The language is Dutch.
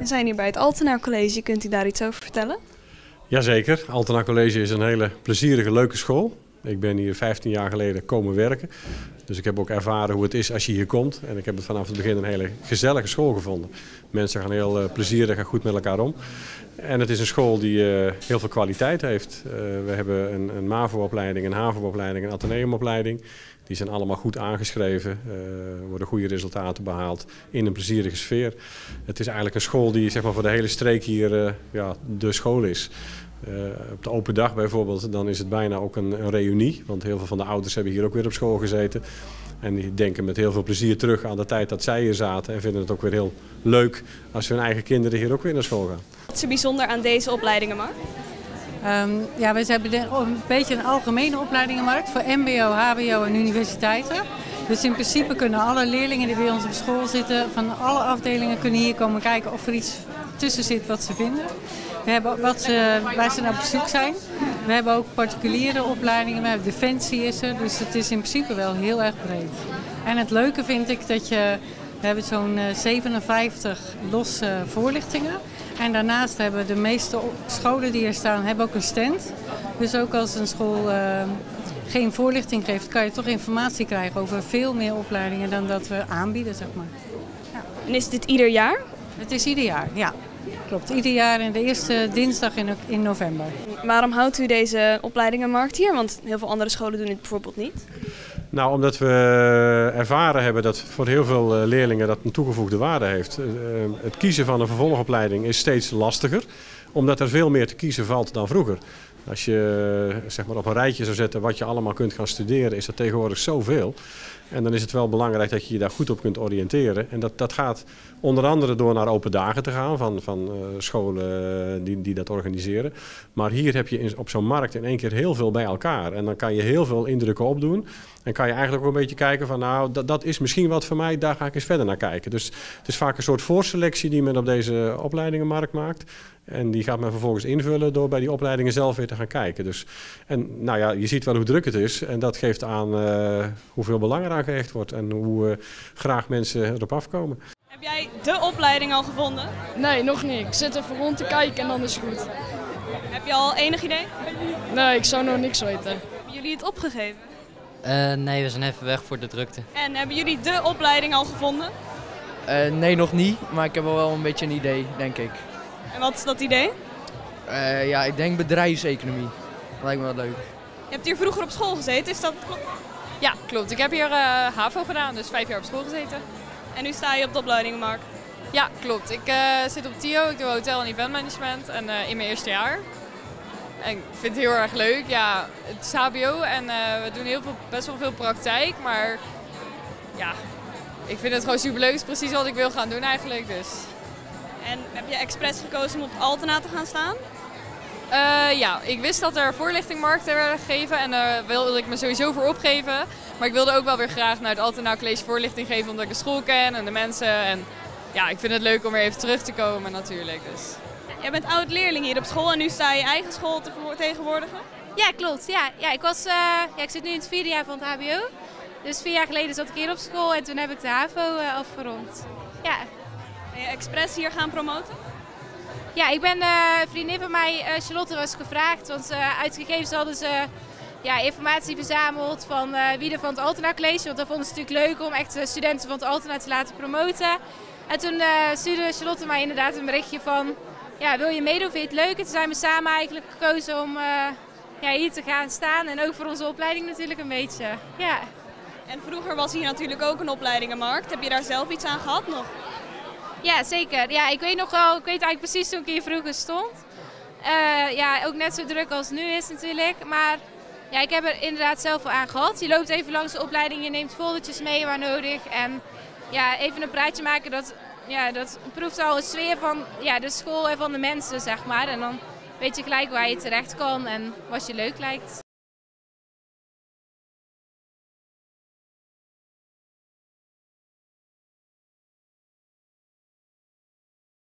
zijn hier bij het Altena College. Kunt u daar iets over vertellen? Jazeker, Altena College is een hele plezierige, leuke school. Ik ben hier 15 jaar geleden komen werken. Dus ik heb ook ervaren hoe het is als je hier komt. En ik heb het vanaf het begin een hele gezellige school gevonden. Mensen gaan heel plezierig en goed met elkaar om. En het is een school die heel veel kwaliteit heeft. We hebben een MAVO-opleiding, een HAVO-opleiding, een Atheneum-opleiding. Die zijn allemaal goed aangeschreven, worden goede resultaten behaald in een plezierige sfeer. Het is eigenlijk een school die zeg maar, voor de hele streek hier de school is. Op de open dag bijvoorbeeld, dan is het bijna ook een reunie. Want heel veel van de ouders hebben hier ook weer op school gezeten. En die denken met heel veel plezier terug aan de tijd dat zij hier zaten. En vinden het ook weer heel leuk als hun eigen kinderen hier ook weer naar school gaan. Wat is er bijzonder aan deze opleidingenmarkt? We hebben een beetje een algemene opleidingenmarkt voor mbo, hbo en universiteiten. Dus in principe kunnen alle leerlingen die bij ons op school zitten, van alle afdelingen, kunnen hier komen kijken of er iets tussen zit wat ze vinden. We hebben waar ze naar op zoek zijn. We hebben ook particuliere opleidingen, we hebben defensie is er, dus het is in principe wel heel erg breed. En het leuke vind ik dat we hebben zo'n 57 losse voorlichtingen. En daarnaast hebben de meeste scholen die hier staan, hebben ook een stand. Dus ook als een school geen voorlichting geeft, kan je toch informatie krijgen over veel meer opleidingen dan dat we aanbieden, zeg maar. Ja. En is dit ieder jaar? Het is ieder jaar, ja. Klopt, ieder jaar in de eerste dinsdag in november. Waarom houdt u deze opleidingenmarkt hier? Want heel veel andere scholen doen dit bijvoorbeeld niet. Nou, omdat we ervaren hebben dat voor heel veel leerlingen dat een toegevoegde waarde heeft. Het kiezen van een vervolgopleiding is steeds lastiger, omdat er veel meer te kiezen valt dan vroeger. Als je zeg maar, op een rijtje zou zetten wat je allemaal kunt gaan studeren, is er tegenwoordig zoveel. En dan is het wel belangrijk dat je je daar goed op kunt oriënteren. En dat gaat onder andere door naar open dagen te gaan van scholen die dat organiseren. Maar hier heb je op zo'n markt in één keer heel veel bij elkaar. En dan kan je heel veel indrukken opdoen. En kan je eigenlijk ook een beetje kijken van nou, dat is misschien wat voor mij, daar ga ik eens verder naar kijken. Dus het is vaak een soort voorselectie die men op deze opleidingenmarkt maakt. En die gaat men vervolgens invullen door bij die opleidingen zelf weer te gaan kijken. Dus, en nou ja, je ziet wel hoe druk het is. En dat geeft aan hoeveel belang eraan gehecht wordt. En hoe graag mensen erop afkomen. Heb jij de opleiding al gevonden? Nee, nog niet. Ik zit even rond te kijken en dan is het goed. Heb je al enig idee? Nee, ik zou nog niks weten. Hebben jullie het opgegeven? Nee, we zijn even weg voor de drukte. En hebben jullie de opleiding al gevonden? Nee, nog niet. Maar ik heb wel een beetje een idee, denk ik. En wat is dat idee? Ik denk bedrijfseconomie. Dat lijkt me wel leuk. Je hebt hier vroeger op school gezeten, is dat klopt? Ja, klopt. Ik heb hier HAVO gedaan, dus 5 jaar op school gezeten. En nu sta je op de opleidingenmarkt? Ja, klopt. Ik zit op TIO, ik doe hotel- en eventmanagement en in mijn eerste jaar. En ik vind het heel erg leuk. Ja, het is HBO en we doen best wel veel praktijk, maar ja, ik vind het gewoon superleuk. Het is precies wat ik wil gaan doen eigenlijk. Dus. En heb je expres gekozen om op Altena te gaan staan? Ja, ik wist dat er voorlichtingmarkten werden gegeven en daar wilde ik me sowieso voor opgeven. Maar ik wilde ook wel weer graag naar het Altena College voorlichting geven omdat ik de school ken en de mensen. En ja, ik vind het leuk om weer even terug te komen natuurlijk. Dus. Jij bent oud-leerling hier op school en nu sta je eigen school te vertegenwoordigen? Ja, klopt. Ja, ik zit nu in het 4e jaar van het HBO. Dus 4 jaar geleden zat ik hier op school en toen heb ik de HAVO afgerond. Ja. Ben je expres hier gaan promoten? Ja, ik ben vriendin van mij, Charlotte, was gevraagd. Want uit gegevens hadden ze informatie verzameld van wie er van het Altena College. Want dat vonden ze natuurlijk leuk om echt studenten van het Altena te laten promoten. En toen stuurde Charlotte mij inderdaad een berichtje van, ja, wil je meedoen, vind je het leuk? En toen zijn we samen eigenlijk gekozen om hier te gaan staan. En ook voor onze opleiding natuurlijk een beetje. Ja. En vroeger was hier natuurlijk ook een opleidingenmarkt. Heb je daar zelf iets aan gehad nog? Ja, zeker. Ja, ik weet eigenlijk precies toen ik hier vroeger stond. Ook net zo druk als het nu is natuurlijk. Maar ja, ik heb er inderdaad zelf wel aan gehad. Je loopt even langs de opleiding, je neemt foldertjes mee waar nodig. En ja, even een praatje maken, dat proeft al een sfeer van de school en van de mensen, zeg maar. En dan weet je gelijk waar je terecht kan en wat je leuk lijkt.